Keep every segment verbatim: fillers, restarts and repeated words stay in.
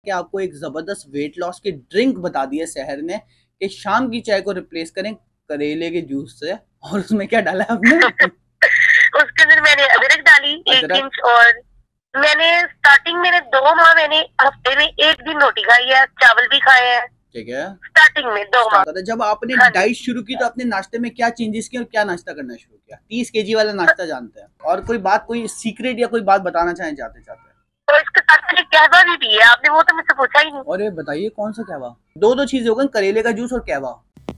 कि आपको एक जबरदस्त वेट लॉस की ड्रिंक बता दी है शहर ने कि शाम की चाय को रिप्लेस करें करेले के जूस से। और उसमें क्या डाला है आपने? उसके अंदर मैंने अदरक डाली एक अदरक। इंच, और मैंने स्टार्टिंग में दो माह मैंने हफ्ते में एक दिन रोटी खाई है, चावल भी खाए हैं ठीक है। स्टार्टिंग में दो माह। स्टार्ट जब आपने हाँ जी। डाइट शुरू की तो अपने नाश्ते में क्या चेंजेस किए और क्या नाश्ता करना शुरू किया? तीस केजी वाला नाश्ता जानते हैं, और कोई बात, कोई सीक्रेट या कोई बात बताना चाहें जाते जाते? तो इसके साथ मैंने कहवा भी दी है, आपने वो तो मुझसे पूछा ही नहीं। और ये बताइए कौन सा कहवा? दो दो चीजें हो गई, करेले का जूस और कहवा।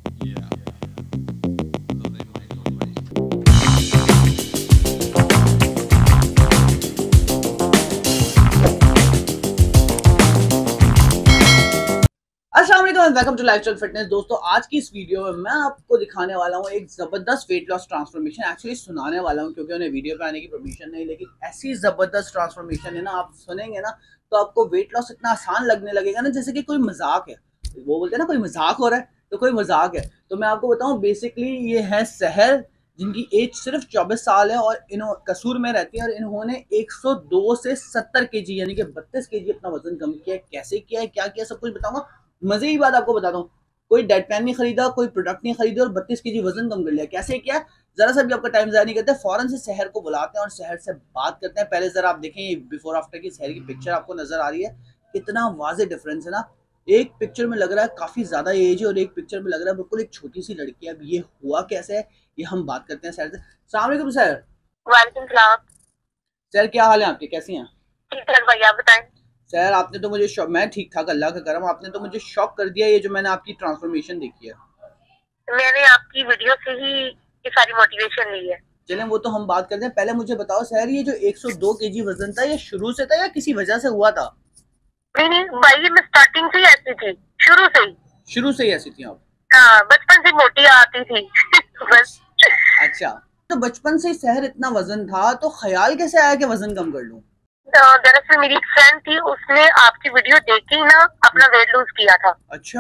अस्सलाम वालेकुम, वेलकम टू लाइफस्टाइल फिटनेस। दोस्तों, आज की इस वीडियो में मैं आपको दिखाने वाला हूँ एक जबरदस्त वेट लॉस ट्रांसफॉर्मेशन। एक्चुअली सुनाने वाला हूँ क्योंकि उन्हें वीडियो पे आने की परमिशन नहीं, लेकिन ऐसी जबरदस्त ट्रांसफॉर्मेशन है ना, आप सुनेंगे ना तो आपको वेट लॉस इतना आसान लगने लगेगा ना, जैसे कि कोई मजाक है। वो बोलते हैं ना कोई मजाक हो रहा है, तो कोई मजाक है। तो मैं आपको बताऊँ, बेसिकली ये है सहर, जिनकी एज सिर्फ चौबीस साल है और इन्हों कसूर में रहती है, और इन्होंने एक सौ दो से सत्तर केजी यानी कि बत्तीस केजी अपना वजन कम किया है। कैसे किया है, क्या किया, सब कुछ बताऊंगा। मजे की बात आपको बताता हूँ, कोई डेड पैन नहीं खरीदा, कोई प्रोडक्ट नहीं खरीदा और बत्तीस केजी वजन कम कर लिया। कैसे किया? जरा सा भी आपका टाइम ज़ाया नहीं करते, फौरन से शहर को बुलाते हैं और शहर से बात करते हैं। पहले जरा आप देखें बिफोर आफ्टर की शहर की पिक्चर आपको नजर आ रही है, कितना वाजे डिफरेंस है ना। एक पिक्चर में लग रहा है काफी ज्यादा एज है और एक पिक्चर में लग रहा है बिल्कुल एक छोटी सी लड़की है। अब ये हुआ कैसे है, ये हम बात करते हैं सर से। अस्सलाम वालेकुम सर। वालेकुम सलाम। सर क्या हाल है आपके, कैसी हैं? ठीक है भाई, आप बताएं। सर आपने तो मुझे शॉक, मैं ठीक ठाक अल्लाह का करम, आपने तो मुझे शॉक कर दिया ये जो मैंने आपकी ट्रांसफॉर्मेशन देखी है। मैंने आपकी वीडियो से ही ये सारी मोटिवेशन ली है। चलें वो तो हम बात करते हैं, पहले मुझे बताओ सर, ये जो एक सौ दो केजी वजन था ये शुरू से था या किसी वजह से हुआ था? नहीं नहीं भाई, मैं स्टार्टिंग से ही ऐसी थी, शुरू से ही। शुरू से ही ऐसी थी आप? हाँ, बचपन से मोटी आती थी बस। अच्छा, तो बचपन से शहर इतना वजन था तो ख्याल कैसे आया कि वजन कम कर लूं? दरअसल मेरी एक फ्रेंड थी, उसने आपकी वीडियो देख के ही ना अपना वेट लूज किया था। अच्छा।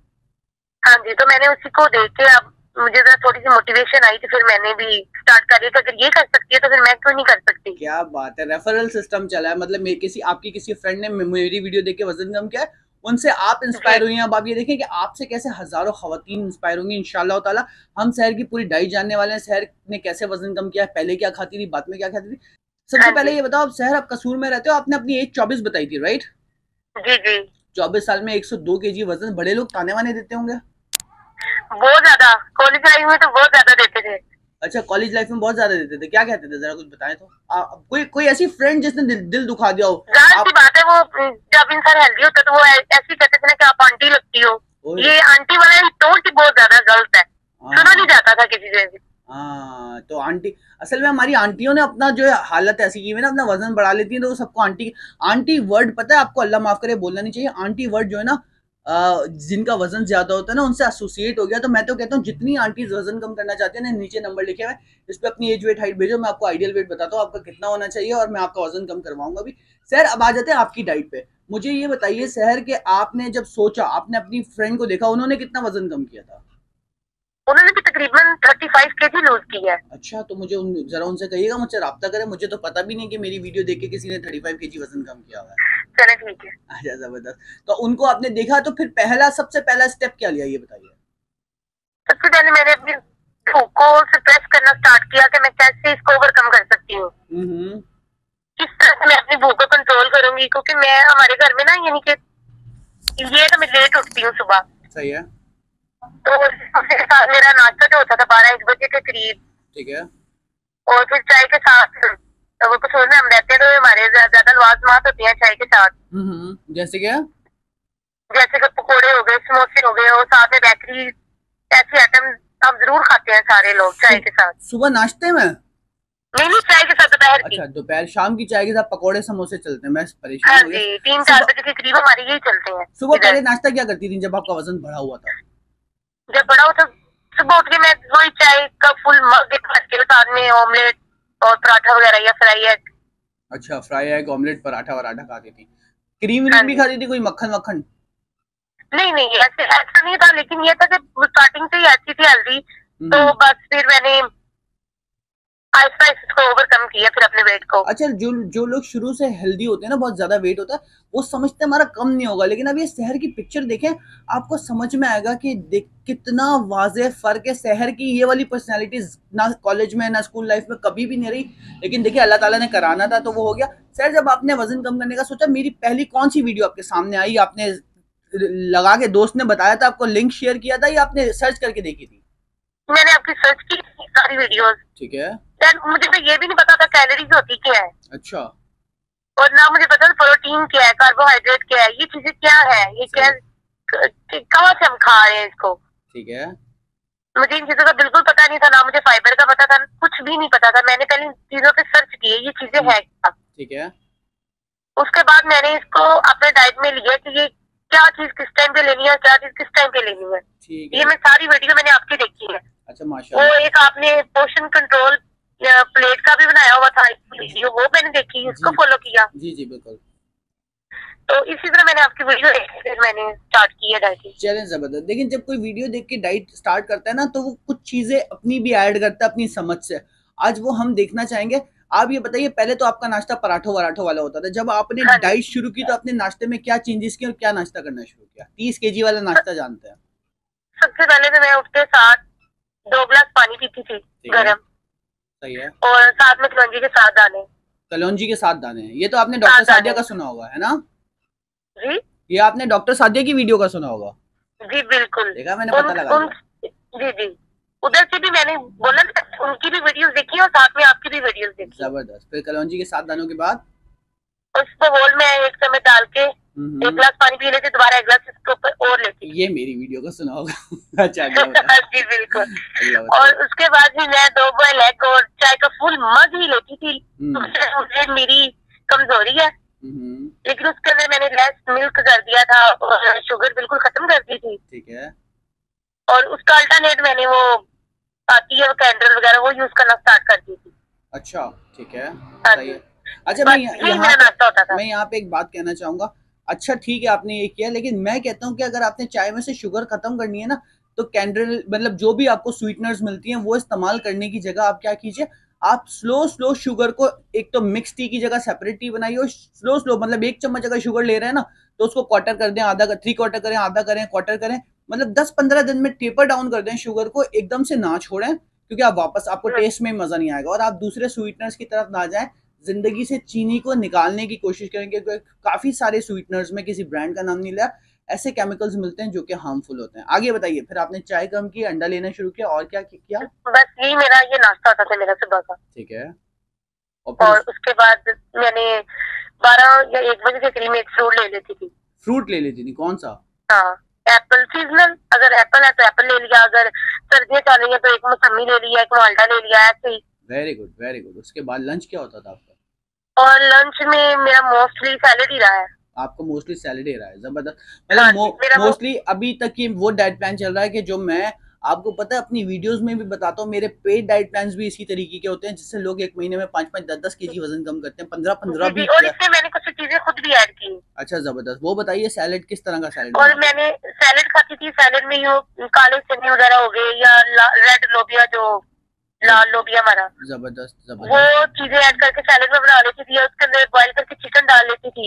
हाँ जी, तो मैंने उसी को देख के अब मुझे जरा थोड़ी सी मोटिवेशन आई थी, फिर मैंने भी स्टार्ट करी कि अगर ये कर सकती है तो फिर मैं क्यों नहीं कर सकती। क्या बात है, रेफरल सिस्टम चला है, मतलब मेरे किसी आपकी किसी फ्रेंड ने मेरी वीडियो देख के वजन कम किया है, उनसे आप जी इंस्पायर हुई हैं। अब आप ये देखें कि आपसे कैसे हजारों खवातीन इंस्पायर होंगी इंशाल्लाह ताला। हम शहर की पूरी डाइट जानने वाले हैं, शहर ने कैसे वजन कम किया है, पहले क्या खाती थी, बाद में क्या खाती थी। सबसे हाँ पहले जी। ये बताओ, आप शहर, आप कसूर में रहते हो, आपने अपनी एज चौबीस बताई थी राइट? जी जी। चौबीस साल में एक सौ दो केजी वजन, बड़े लोग ताने वाने देते होंगे। बहुत ज्यादा, कॉलेज लाइफ में तो बहुत ज्यादा देते थे। अच्छा, कॉलेज लाइफ में बहुत ज्यादा देते थे, क्या कहते थे, जरा कुछ बताएं तो। आ, कोई कोई ऐसी फ्रेंड जिसने दिल, दिल दुखा दिया हो जाहिर सी आप? बात है, वो जब इंसान हेल्दी होता है तो वो ऐ- ऐसे ही कहते थे ना कि आप आंटी लगती हो। ये आंटी वाला टोन ही बहुत ज्यादा गलत है, सुना नहीं जाता था किसी से भी। हाँ, तो आंटी, असल में हमारी आंटियों ने अपना जो है हालत ऐसी की है ना, अपना वजन बढ़ा लेती है तो वो सबको आंटी। आंटी वर्ड पता है आपको, अल्लाह माफ करे बोलना नहीं चाहिए आंटी वर्ड जो है ना, अ, जिनका वजन ज्यादा होता है ना उनसे एसोसिएट हो गया। तो मैं तो कहता हूँ जितनी आंटी वजन कम करना चाहती है ना, नीचे नंबर लिखे हुए, इस पे अपनी एज वेट हाइट भेजो, मैं आपको आइडियल वेट बताता हूँ आपका कितना होना चाहिए और मैं आपका वजन कम करवाऊंगा भी। सर अब आ जाते हैं आपकी डाइट पे। मुझे ये बताइए शहर के, आपने जब सोचा, आपने अपनी फ्रेंड को देखा, उन्होंने कितना वजन कम किया था? उन्होंने भी तकरीबन थर्टी फाइव के जी लूज की है। अच्छा, तो मुझे उन, जरा उनसे कहिएगा मुझसे रब्ता करें, मुझे तो पता भी नहीं कि मेरी वीडियो देख के किसी ने पैंतीस केजी वजन कम किया हुआ है। चले ठीक है। अच्छा, जबरदस्त। तो उनको आपने देखा तो फिर पहला, सबसे पहला स्टेप क्या लिया ये बताइए? सबसे पहले मैंने अपनी भूख को सप्रेस करना स्टार्ट किया कि मैं कैसे इसको ओवरकम कर सकती हूँ, हम्म। किस तरह से मैं अपनी भूख को कंट्रोल करूंगी। क्योंकि मैं हमारे घर में ना, यानी कि ये तो मैं लेट उठती हूँ सुबह, सही है। तो मेरे साथ मेरा नाश्ता जो होता था बारह एक बजे के करीब, ठीक है। और फिर चाय के साथ, तो वो कुछ में हम रहते हैं तो हमारे ज्यादा लवाजमात होती हैं चाय के साथ। हम्म, जैसे क्या? जैसे कि पकोड़े हो गए, समोसे हो गए, और साथ में बेकरी, ऐसी आइटम हम जरूर खाते हैं सारे लोग चाय के साथ। सुबह नाश्ते में? नहीं नहीं, चाय के साथ दोपहर की। अच्छा, दोपहर शाम की चाय के साथ पकोड़े समोसे चलते हैं, मैं हाँ परेशान हो गया। जी, तीन चार सुबह, बजे के करीब हमारे यही चलते हैं सुबह इधर। पहले नाश्ता क्या करती थी जब आपका वजन बढ़ा हुआ था? जब बड़ा हो तो सुबह उठ के मैं वही चाय का फुल मग के साथ में ऑमलेट और पराठा वगैरह या फ्राई एग। अच्छा, फ्राई एग, ऑमलेट, पराठा वराठा खाती थी? क्रीम हाँ व्रीम भी जी। खाती थी, कोई मक्खन वक्खन? नहीं नहीं, ऐसे ऐसा नहीं था, लेकिन ये था कि स्टार्टिंग से ही ऐसी थी हेल्दी, तो हम्म। बस फिर मैंने आहिस्ता इसको ओवरकम किया फिर अपने वेट को। अच्छा, जो जो लोग शुरू से हेल्दी होते हैं ना, बहुत ज्यादा वेट होता है, वो समझते हैं हमारा कम नहीं होगा, लेकिन अब ये शहर की पिक्चर देखें आपको समझ में आएगा कि देख कितना वाज़ेह फर्क है। शहर की ये वाली पर्सनालिटीज ना कॉलेज में ना स्कूल लाइफ में कभी भी नहीं रही, लेकिन देखिए अल्लाह ताला ने कराना था तो वो हो गया। सर, जब आपने वजन कम करने का सोचा, मेरी पहली कौन सी वीडियो आपके सामने आई? आपने लगा के, दोस्त ने बताया था, आपको लिंक शेयर किया था, या आपने सर्च करके देखी थी? मैंने आपकी सर्च की सारी वीडियोस। ठीक है। देन मुझे तो ये भी नहीं पता था कैलोरीज होती क्या है। अच्छा। और ना मुझे पता था प्रोटीन क्या है, कार्बोहाइड्रेट क्या है, ये चीजें क्या है, ये क्या कहाँ से हम खा रहे हैं इसको। ठीक है। मुझे इन चीजों का बिल्कुल पता नहीं था, ना मुझे फाइबर का पता था, कुछ भी नहीं पता था। मैंने पहले इन चीजों पे सर्च किए ये चीजें है क्या। ठीक है। उसके बाद मैंने इसको अपने डाइट में लिया कि ये क्या चीज किस टाइम पे लेनी है, क्या चीज किस टाइम पे लेनी है। ठीक है। ये मैं सारी वीडियो मैंने आपकी देखी है। अच्छा, माशाल्लाह। वो एक आपने पोर्शन कंट्रोल प्लेट का भी बनाया हुआ था वीडियो, वो मैंने देखी, इसको फॉलो किया। जी जी बिल्कुल। तो इसी तरह मैंने आपकी वीडियो देख मैंने स्टार्ट की है डाइट। चैलेंज जबरदस्त। लेकिन जब कोई वीडियो देख के डाइट स्टार्ट करता है ना, तो वो कुछ चीजें अपनी भी ऐड करता है अपनी समझ से। आज वो हम देखना चाहेंगे। आप ये बताइए, पहले तो आपका नाश्ता पराठों वराठों वाला होता था, जब आपने हाँ डाइट शुरू की तो अपने नाश्ते में क्या चेंजेस किए और क्या नाश्ता करना शुरू किया? तीस केजी वाला नाश्ता जानते हैं। सबसे पहले तो मैं उठते साथ दो गिलास पानी पीती थी गरम। सही है। और साथ में कलौंजी के साथ दाने। कलौंजी के साथ दाने, ये तो आपने डॉक्टर सादिया का सुना होगा, है ना? जी, ये आपने डॉक्टर सादिया की वीडियो का सुना होगा। जी बिल्कुल। देखा, मैंने पता लगा लिया। जी जी, उधर से भी मैंने बोला उनकी भी वीडियोस देखी और साथ में आपकी भी वीडियोस देखी। जबरदस्त। फिर कलौंजी के साथ दानों के बाद उसको बोल में एक चम्मच डाल के एक गिलास पानी पी लेते, दोबारा एक गिलास इसके ऊपर और लेते। ये मेरी वीडियो का सुना होगा। अच्छा। जी बिल्कुल। और उसके बाद भी मैं दो बॉयल एग और चाय का फुल मग ही लेती थी। मुझे मेरी कमजोरी है, लेकिन उसके अंदर मैंने लेस मिल्क कर दिया था और शुगर बिल्कुल खत्म कर दी थी। ठीक है। और उसका अल्टरनेट मैंने वो आती है कैंडल वगैरह वो यूज करना स्टार्ट कर दी थी। अच्छा, ठीक है। सही है। अच्छा, मैं यहाँ मैं यहाँ पे एक बात कहना चाहूंगा। अच्छा ठीक है, आपने ये किया, लेकिन मैं कहता हूँ कि अगर आपने चाय में से शुगर खत्म करनी है ना, तो कैंडल मतलब जो भी आपको स्वीटनर्स मिलती हैं वो इस्तेमाल करने की जगह आप क्या कीजिए, आप स्लो स्लो शुगर को, एक तो मिक्स टी की जगह सेपरेट टी बनाइए, और स्लो स्लो मतलब एक चम्मच अगर शुगर ले रहे हैं ना, तो उसको क्वार्टर कर दें, आधा कर, थ्री क्वार्टर करें, आधा करें, क्वार्टर करें, मतलब दस पंद्रह दिन में टेपर डाउन कर दें शुगर को, एकदम से ना छोड़ें, क्योंकि आप वापस आपको टेस्ट में मजा नहीं आएगा। और आप दूसरे स्वीटनर्स की तरफ ना जाएं, जिंदगी से चीनी को निकालने की कोशिश करेंगे, क्योंकि काफी सारे स्वीटनर्स में, किसी ब्रांड का नाम नहीं लिया, ऐसे केमिकल्स मिलते हैं जो कि हार्मफुल होते हैं। आगे बताइए, फिर आपने चाय कम की, अंडा लेना शुरू किया, और क्या किया? बस यही मेरा ये नाश्ता होता था मेरा सुबह का। ठीक है। और, और उस... उसके बाद मैंने बारह या एक बजे के करीब एक फ्रूट ले लेती थी। फ्रूट ले लेती थी? कौन सा? हाँ, एप्पल सीजनल, अगर एप्पल है तो एप्पल ले लिया, अगर सर्दियाँ चल रही है तो एक मौसमी ले लिया, एक माल्टा ले लिया, ऐसे ही। Very good, very good. उसके बाद लंच क्या होता था आपका? और लंच में मेरा मोस्टली सैलेड ही रहा है। आपको मोस्टली सैलेड ही रहा है, जबरदस्त। मतलब मोस्टली अभी तक की वो डाइट प्लान चल रहा है कि जो मैं आपको पता है अपनी वीडियोस में भी बताता हूँ, मेरे पेड डाइट प्लान्स भी इसी तरीके के होते हैं, जिससे लोग एक महीने में पाँच पाँच दस दस केजी वजन कम करते हैं, पंद्रह पंद्रह भी। और इसमें मैंने कुछ चीजें खुद भी ऐड की। अच्छा, जबरदस्त। वो बताइए, सैलेड किस तरह का सैलेड? और मैंने सैलेड खाती थी, सैलेड में यूँ काले चने वगैरह हो गए, या रेड लोबिया, जो लाल लोबिया हमारा। जबरदस्त, जबरदस्त। वो चीजें ऐड करके सैलेड में बना लेती थी, उसके अंदर बॉइल करके चिकन डाल लेती थी।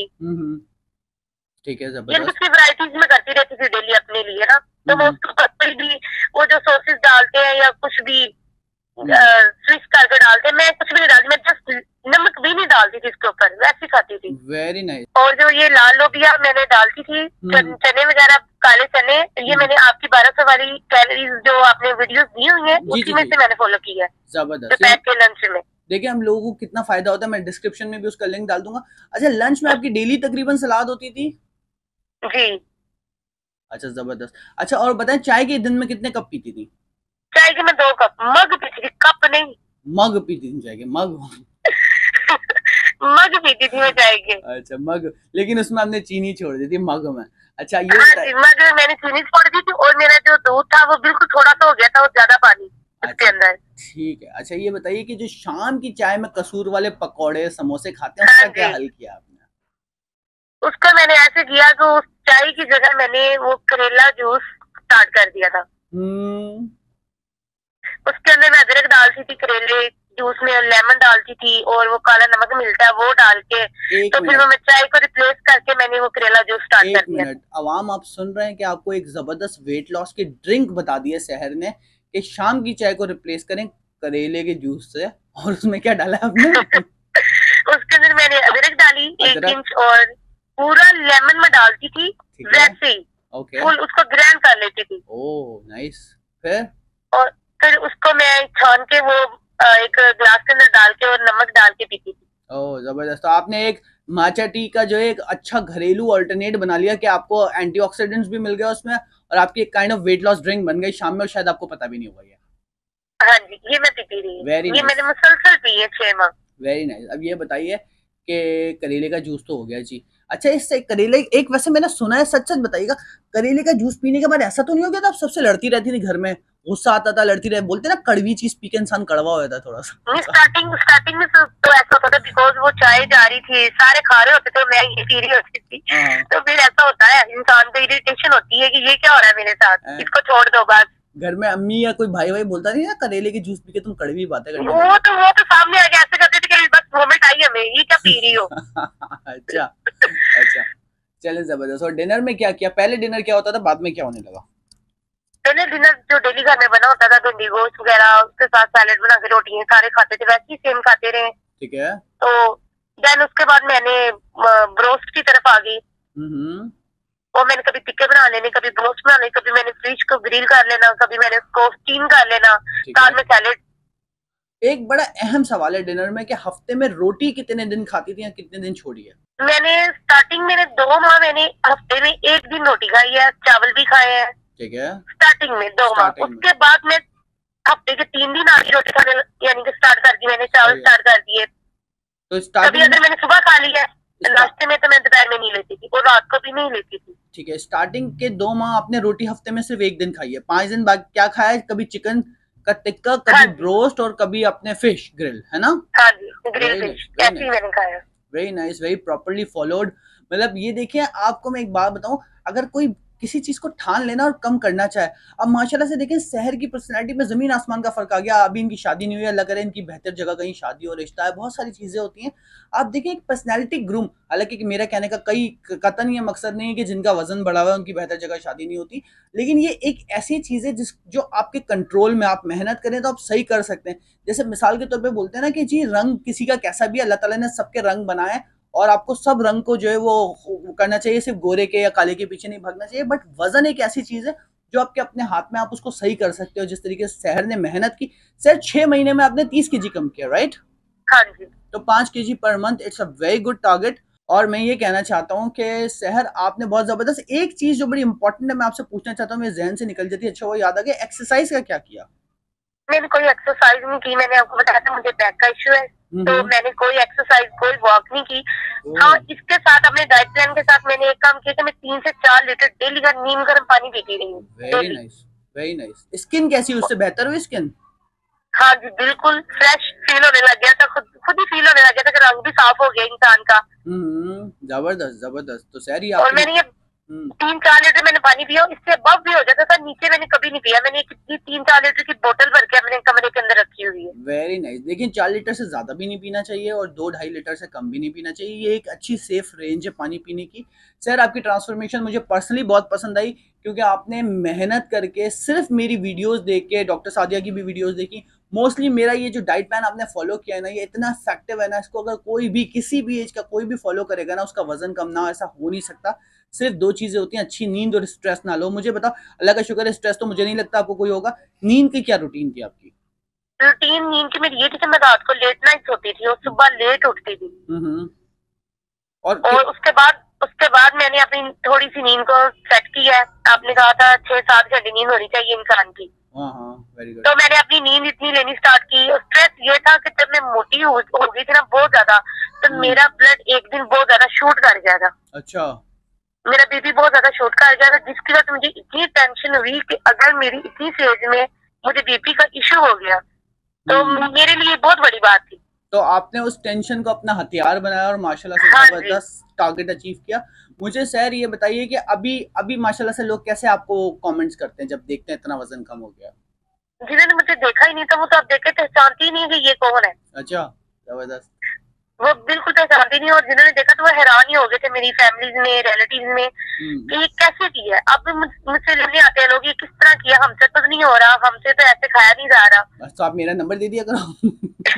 ठीक है, जबरदस्त। ये वैरायटीज में करती रहती थी डेली अपने लिए ना। तो मैं उसको कभी भी वो जो सॉसेस डालते हैं या कुछ भी स्विच करके डालते हैं, मैं कुछ भी नहीं डालती, मैं जस्ट नमक भी नहीं डालती थी इसके ऊपर, वैसे खाती थी। Very nice. और जो ये लाल लोबिया मैंने डालती थी, चने वगैरह, काले चने, ये मैंने आपकी बारह सौ वाली कैलोरीज जो आपने वीडियोस दी हुई है उसी में से मैंने फॉलो किया है। जबरदस्त। दोपहर के लंच में देखिए हम लोगों को कितना फायदा होता है, मैं डिस्क्रिप्शन में भी उसका लिंक डाल दूंगा। अच्छा, लंच में आपकी डेली तकरीबन सलाद होती थी? जी। अच्छा, जबरदस्त। अच्छा, और बताएं, चाय के दिन में कितने कप पीती थी? चाय के मैं दो कप, मग पीती थी, कप नहीं, मग पीती थी चाय के, मग मग पीती थी मैं चाय के। अच्छा, मग, लेकिन उसमें आपने चीनी छोड़ दी थी मग में। अच्छा, ये हाँ जी, मग में मैंने चीनी छोड़ दी थी, और मेरा जो दूध था वो बिल्कुल थोड़ा सा हो गया था, वो ज्यादा पानी उसके अंदर। ठीक है। अच्छा, ये बताइए कि जो शाम की चाय में कसूर वाले पकौड़े समोसे खाते हैं, उसका क्या हल किया आपने? उसका मैंने ऐसे किया कि उस चाय की जगह मैंने वो करेला जूस स्टार्ट कर दिया था। उसके अंदर मैं अदरक डालती थी, करेले जूस में लेमन डालती थी और वो काला नमक मिलता है वो डाल के, तो फिर वो मैं चाय को रिप्लेस करके मैंने वो करेला जूस स्टार्ट कर दिया। मिनट अवाम, आप सुन रहे हैं कि आपको एक जबरदस्त वेट लॉस की ड्रिंक बता दी है शहर ने कि शाम की चाय को रिप्लेस करें करेले के जूस से, और उसमें क्या डाला है आपने? उसके अंदर मैंने अदरक डाली एक इंच और पूरा लेमन में डालती थी वैसे ही, ओके, फुल उसको ग्राइंड कर लेती थी। Oh nice. फिर और फिर उसको मैं छान के वो एक ग्लास के अंदर डाल के और नमक डाल के पीती थी। ओह जबरदस्त। तो आपने एक माचा टी का जो एक अच्छा घरेलू अल्टरनेट बना लिया कि आपको एंटीऑक्सीडेंट्स भी मिल गया उसमें, और आपकी एक kind of weight loss drink बन गई शाम में, और शायद आपको पता भी नहीं हुआ। ये हाँ जी, ये मैं पीती रही, वेरी ये मैंने मुसलसल पी है छह माह। Very nice. अब ये बताइए कि करेले का जूस तो हो गया जी, अच्छा इससे करेले एक, वैसे मैंने सुना है, सच सच बताइएगा, करेले का जूस पीने के बाद ऐसा तो नहीं हो गया था आप सबसे लड़ती रहती थी घर में, गुस्सा आता था, लड़ती रहे, बोलते ना कड़वी चीज पी के इंसान कड़वा हो जाता थोड़ा सा? स्टार्टिंग स्टार्टिंग में तो, तो ऐसा होता था बिकॉज वो चाय जा रही थी, सारे खा रहे होते थे, मैं ये पी रही होती थी, तो फिर ऐसा होता है इंसान को इरिटेशन होती है कि ये क्या हो रहा है मेरे साथ, इसको छोड़ दो बस। घर में अम्मी या कोई भाई भाई बोलता नहीं है करेले की जूस पी के तुम कड़वी बातें करते? वो तो वो तो सामने आके ऐसे करते थे कि बस वोमिट आई हमें, ये क्या पी रही हो। अच्छा अच्छा, चले जबरदस्त। और डिनर में क्या किया? पहले डिनर क्या होता था, बाद में क्या होने लगा? पहले डिनर जो डेली घर में बना होता था, भिंडी गोश्त वगैरह, उसके साथ सैलेड बना के रोटियां सारे खाते थे, वैसे ही सेम खाते रहे। ठीक है। तो देन उसके बाद मैंने ब्रोस्ट की तरफ आ गई, और मैंने कभी टिक्के बना लेने, कभी ब्रोस्ट बना लेने, कभी मैंने फिश को ग्रिल कर लेना, कभी मैंने उसको स्टीम कर लेना, साथ में सैलेड। एक बड़ा अहम सवाल है डिनर में कि हफ्ते में रोटी कितने दिन खाती थी या कितने दिन छोड़ी है? मैंने स्टार्टिंग में दो माह मैंने हफ्ते में एक दिन रोटी खाई है, चावल भी खाए हैं। ठीक है, स्टार्टिंग में दो माह, उसके बाद में हफ्ते के तीन दिन आधी रोटी खाने यानी कि स्टार्ट कर दी मैंने, चावल स्टार्ट कर दिए। तो कभी अगर मैंने सुबह खा लिया नाश्ते में तो मैं दोपहर में नहीं लेती थी और रात को भी नहीं लेती थी। ठीक है, स्टार्टिंग के दो माह आपने रोटी हफ्ते में सिर्फ एक दिन खाई है, पांच दिन बाद क्या खाया है? कभी चिकन का टिक्का, कभी हाँ ब्रोस्ट, और कभी अपने फिश ग्रिल, है ना? हाँ जी, ग्रिल फिश ऐसे ही मैंने खाया। Very nice, very properly followed. मतलब ये देखिए, आपको मैं एक बात बताऊं, अगर कोई किसी चीज को ठान लेना और कम करना चाहे, अब माशाल्लाह से देखें शहर की पर्सनैलिटी में जमीन आसमान का फर्क आ गया। अभी इनकी शादी नहीं हुई है, अल्लाह करे इनकी बेहतर जगह कहीं शादी और रिश्ता है, बहुत सारी चीजें होती हैं। आप देखें एक पर्सनैलिटी ग्रूम, हालांकि मेरा कहने का कई कतन ये मकसद नहीं है कि जिनका वजन बढ़ा हुआ है उनकी बेहतर जगह शादी नहीं होती, लेकिन ये एक ऐसी चीज है जिस जो आपके कंट्रोल में, आप मेहनत करें तो आप सही कर सकते हैं। जैसे मिसाल के तौर पर बोलते हैं ना कि जी रंग किसी का कैसा भी, अल्लाह ताला ने सबके रंग बनाए और आपको सब रंग को जो है वो करना चाहिए, सिर्फ गोरे के या काले के पीछे नहीं भागना चाहिए। बट वजन एक ऐसी चीज है जो आपके अपने हाथ में, आप उसको सही कर सकते हो। जिस तरीके से शहर ने मेहनत की, सर छह महीने में आपने तीस केजी कम किया, राइट? हाँ जी। तो पांच KG per month, it's a very good target. और मैं ये कहना चाहता हूँ कि शहर आपने बहुत जबरदस्त, एक चीज जो बड़ी इंपॉर्टेंट है मैं आपसे पूछना चाहता हूँ, मेरे जहन से निकल जाती है, अच्छा वो याद आ गया, एक्सरसाइज का क्या किया? मैंने कोई एक्सरसाइज नहीं की, मैंने आपको बताया था मुझे बैक का इश्यू है, तो मैंने कोई एक्सरसाइज कोई वॉक नहीं की। हाँ, इसके साथ अपने डाइट प्लान के साथ मैंने एक काम किया कि मैं तीन से चार लीटर डेली का नीम गर्म पानी पीती रही हूँ। Very nice, very nice. Skin कैसी, उससे बेहतर हुई स्किन? हाँ जी, बिल्कुल फ्रेश फील होने लग गया था, खुद खुद ही फील होने लग गया था कि रंग भी साफ हो गया इंसान का। जबरदस्त जबरदस्त। तो सैरी और मैंने ये तीन चार लीटर मैंने पानी पिया, इससे अबव भी हो जाता था, नीचे मैंने कभी नहीं पिया। मैंने कितनी तीन चार लीटर की बोतल भर के अपने कमरे के अंदर रखी हुई है। Very nice. लेकिन चार लीटर से ज्यादा भी नहीं पीना चाहिए और दो ढाई लीटर से कम भी नहीं पीना चाहिए, ये एक अच्छी सेफ रेंज है पानी पीने की। सर आपकी ट्रांसफॉर्मेशन मुझे पर्सनली बहुत पसंद आई, क्योंकि आपने मेहनत करके सिर्फ मेरी वीडियोस देख के, डॉक्टर सादिया की भी वीडियोस देखी, मोस्टली मेरा ये जो डाइट प्लान आपने फॉलो किया है ना, ये इतना इफेक्टिव है ना, इसको अगर कोई भी किसी भी एज का कोई भी फॉलो करेगा ना, उसका वजन कम ना हो, ऐसा हो नहीं सकता। सिर्फ दो चीजें होती हैं, अच्छी नींद और स्ट्रेस ना लो। मुझे बताओ, अल्लाह का शुक्र है स्ट्रेस तो मुझे नहीं लगता आपको कोई होगा, नींद की क्या रूटीन थी आपकी? रूटीन नींद की मेरी ये थी कि मैं रात को लेट नाइट सोती थी और सुबह लेट उठती थी। और, और उसके बाद उसके बाद मैंने अपनी थोड़ी सी नींद को सेट किया है। आपने कहा था छह सात घंटे नींद होनी चाहिए इंसान की, तो मैंने अपनी नींद इतनी लेनी स्टार्ट की। और स्ट्रेस ये था कि जब मैं मोटी हो गई थी ना बहुत ज्यादा, तो मेरा ब्लड एक दिन बहुत ज्यादा शूट कर गया था। अच्छा। मेरा बीपी बहुत ज्यादा शूट कर गया था, जिसकी वजह से मुझे इतनी टेंशन हुई कि अगर मेरी इतनी सी एज में मुझे बीपी का इश्यू हो गया तो मेरे लिए बहुत बड़ी बात थी। तो आपने उस टेंशन को अपना हथियार बनाया और माशाल्लाह से जबरदस्त टारगेट अचीव किया। मुझे सर ये बताइए कि अभी अभी माशाल्लाह से लोग कैसे आपको कमेंट्स करते हैं जब देखते हैं इतना वजन कम हो गया? जिन्होंने मुझे देखा ही नहीं था वो तो आप देखे पहचानती ही नहीं कि ये कौन है। अच्छा, जबरदस्त। वो बिल्कुल पहचानती नहीं, और जिन्होंने देखा तो वो हैरान ही हो गए थे मेरी फैमिली में, रिलेटिव में, कि ये कैसे किया। अब भी मुझसे लेने आते हैं लोग, ये किस तरह किया, हमसे तो नहीं हो रहा, हमसे तो ऐसे खाया नहीं जा रहा। बस तो आप मेरा नंबर दे दिया करो।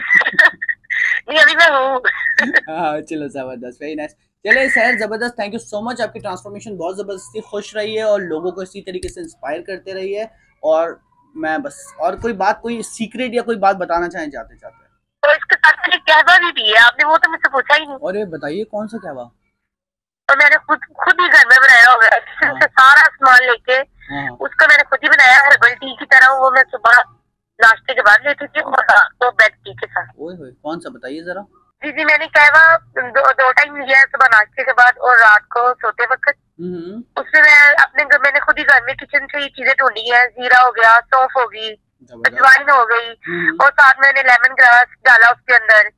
नहीं अभी मैं हूँ। हाँ चलो जबरदस्त, वेरी नाइस। चले सर, जबरदस्त, थैंक यू सो मच। आपकी ट्रांसफॉर्मेशन बहुत जबरदस्ती, खुश रहिए और लोगों को इसी तरीके से इंस्पायर करते रहिए। और मैं बस, और कोई बात, कोई सीक्रेट या कोई बात बताना चाहें जाते जाते? तो इसके साथ मुझे कहवा भी दी है आपने, वो तो मुझसे पूछा ही नहीं। अरे बताइए कौन सा कहवा? और मैंने खुद खुद ही घर में बनाया होगा, किचन से सारा सामान लेके उसको मैंने खुद ही बनाया, हर्बल टी की तरह। वो मैं सुबह नाश्ते के बाद लेती थी और रात को बेड टी के साथ। ओए होए, कौन सा बताइए जरा। जी जी, मैंने कहवा दो, दो टाइम लिया है, सुबह नाश्ते के बाद और रात को सोते वक्त। उसमें मैं अपने घर, मैंने खुद ही घर में किचन से ही चीजें ढूंढी है। जीरा हो गया, सौंफ हो गई, अजवाइन हो गई, और साथ में मैंने लेमन ग्रास डाला उसके अंदर,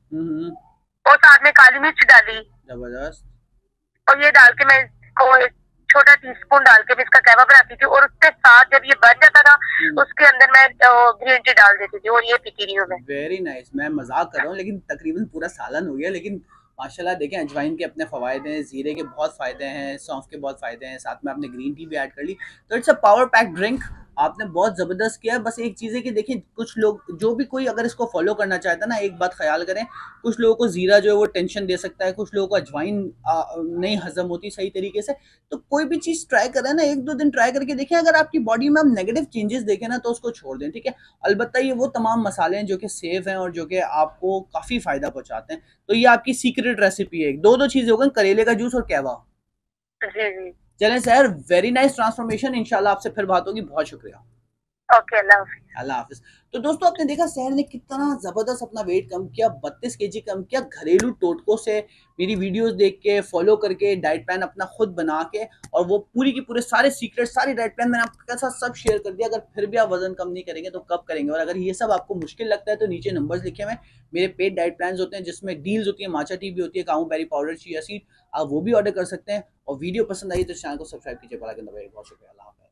और साथ में काली मिर्च डाली। जबरदस्त। और ये डाल के मैं इसको छोटा टीस्पून डाल के भी इसका कहवा बनाती थी, और उसके साथ जब ये बन जाता था उसके अंदर मैं ग्रीन टी डाल देती थी, और ये पीती रही हूँ मैं। Very nice. मैं मजाक कर रहा हूँ, लेकिन तकरीबन पूरा सालन हो गया। लेकिन माशाल्लाह देखें, अजवाइन के अपने फ़वायदे हैं, जीरे के बहुत फ़ायदे हैं, सौंफ के बहुत फ़ायदे हैं, साथ में आपने ग्रीन टी भी ऐड कर ली, तो it's a power pack drink. आपने बहुत ज़बरदस्त किया। बस एक चीज़ है कि देखिए, कुछ लोग, जो भी कोई अगर इसको फॉलो करना चाहता है ना, एक बात ख्याल करें, कुछ लोगों को जीरा जो है वो टेंशन दे सकता है, कुछ लोगों को अजवाइन नहीं हजम होती सही तरीके से। तो कोई भी चीज़ ट्राई करें ना, एक दो दिन ट्राई करके देखें, अगर आपकी बॉडी में आप नेगेटिव चेंजेस देखें ना, तो उसको छोड़ दें, ठीक है। अलबत्ता ये वो तमाम मसाले हैं जो कि सेफ हैं और जो कि आपको काफ़ी फ़ायदा पहुंचाते हैं। तो ये आपकी सीक्रेट रेसिपी है। दो दो चीज़ें हो गई, करेले का जूस और कहवा। जी जी, चलें सर, वेरी नाइस ट्रांसफॉर्मेशन। इंशाल्लाह आपसे फिर बात होगी। बहुत शुक्रिया। ओके, अल्लाह हाफिज़। अल्लाह हाफिज। तो दोस्तों, आपने देखा सहर ने कितना ज़बरदस्त अपना वेट कम किया, बत्तीस केजी कम किया, घरेलू टोटकों से, मेरी वीडियोस देख के, फॉलो करके, डाइट प्लान अपना खुद बना के, और वो पूरी की पूरे सारे सीक्रेट, सारी डाइट प्लान मैंने आपके साथ सब शेयर कर दिया। अगर फिर भी आप वजन कम नहीं करेंगे तो कब करेंगे? और अगर ये सब आपको मुश्किल लगता है तो नीचे नंबर्स लिखे हुए, मेरे पेड डाइट प्लान होते हैं जिसमें डील्स होती है, माचा टी भी होती है, cow berry powder, chia seed, आप वो भी ऑर्डर कर सकते हैं। और वीडियो पसंद आई तो चैनल को सब्सक्राइब कीजिए। बहुत शुक्रिया। अल्लाह हाफ़िज़।